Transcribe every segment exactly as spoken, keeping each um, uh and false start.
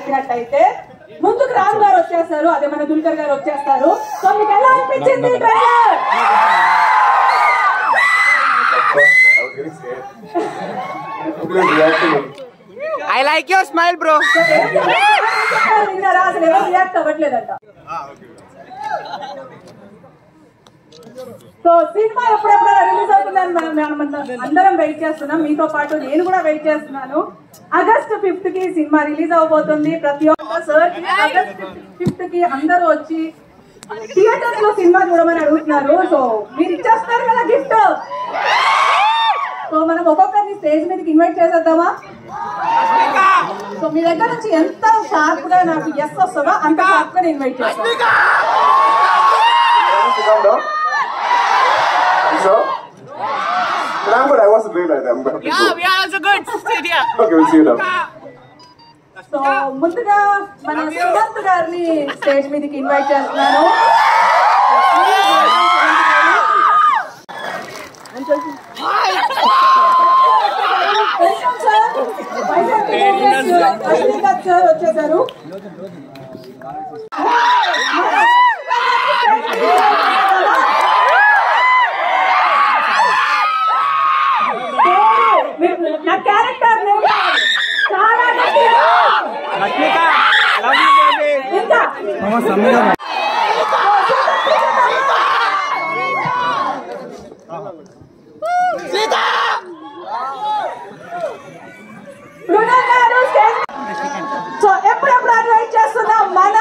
చెప్పినట్టయితే ముందుకు రామ్ గారు వచ్చేస్తారు, అదే మన దుల్కర్ గారు వచ్చేస్తారు. సో మీకు ఎలా అనిపించింది trailer? I like your smile, bro. అసలు ఎవరు రియాక్ట్ అవ్వట్లేదంట. సో సినిమా ఎప్పుడెప్పుడు రిలీజ్ అవుతుందని మనం అందరం వెయిట్ చేస్తున్నాం. మీతో పాటు నేను కూడా వెయిట్ చేస్తున్నాను. ఆగస్ట్ ఫిఫ్త్ కి సినిమా రిలీజ్ అవబోతుంది. ప్రతి ఒక్క సార్ ఆగస్ట్ ఫిఫ్త్ కి అందరూ వచ్చి థియేటర్స్ లో సినిమా చూడమని అడుగుతున్నారు. సో మీరు ఇచ్చేస్తారు కదా గిఫ్ట్. సో మనం ఒక్కొక్కరిని స్టేజ్ మీదకి ఇన్వైట్ చేసేద్దామా? సో మీ దగ్గర నుంచి ఎంత షార్ప్ గా నాకు ఎస్ వస్తుందో అంత షార్ప్ గా ఇన్వైట్ చేస్తాను. So, I'm good. I wasn't doing like that. Yeah, we are also good. Sit here. Okay, we'll see you now. So ముందుగా మన సుమంత్ గారిని స్టేజ్ మీదకి ఇన్వైట్ చేస్తున్నాను. సార్ వచ్చేసారు. నా క్యారెక్టర్ చాలా సో ఎప్పుడెప్పుడు అడ్వైట్ చేస్తున్నాం మన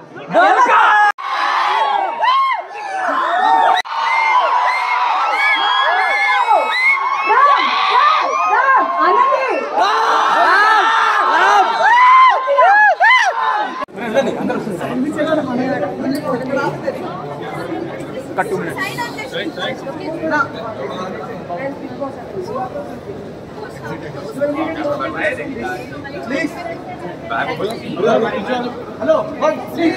Hello, what?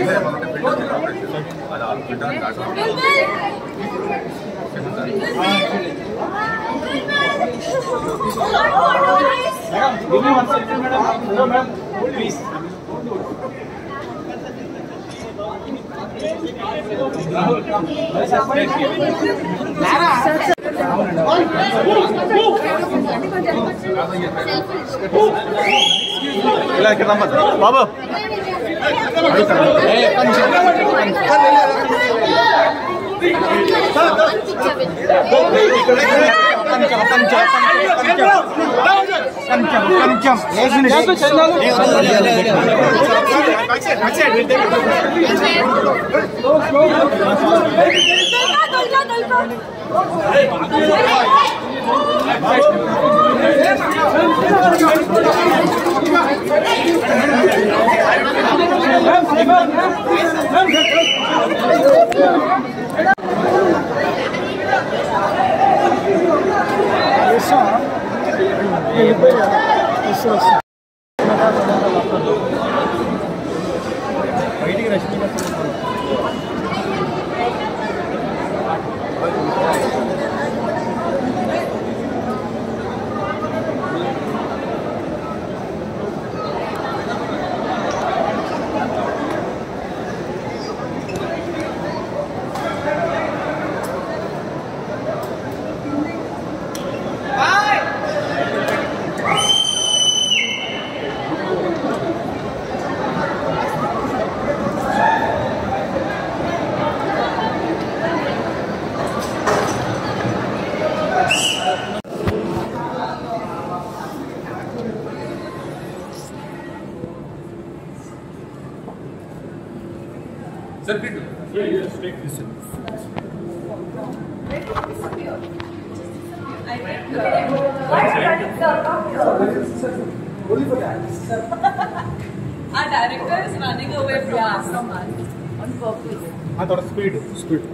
Give me one second, madam. Hello, madam. Please. Nara. ఇలా ఇక్కడ రమ్మదు బాబు. బయటికి Rashmika Sir, please. Yeah, yes, take this. Our director is running away from us on purpose. ఆ తర్వాత speed speed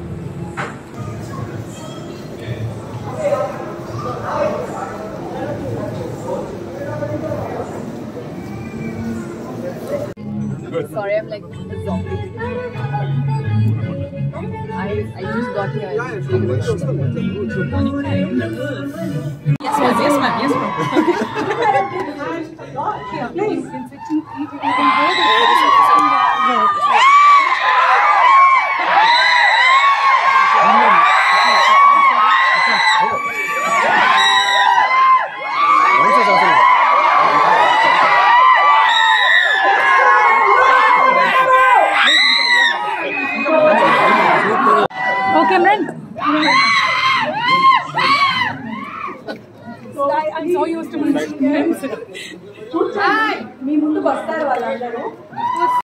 Sorry, I'm like a zombie. I I just got here. Yes, yes, yes, ma'am. Yes, ma'am. Here, please. I, I'm so used to my names. మీ ముందుకు వస్తారు వాళ్ళందరూ.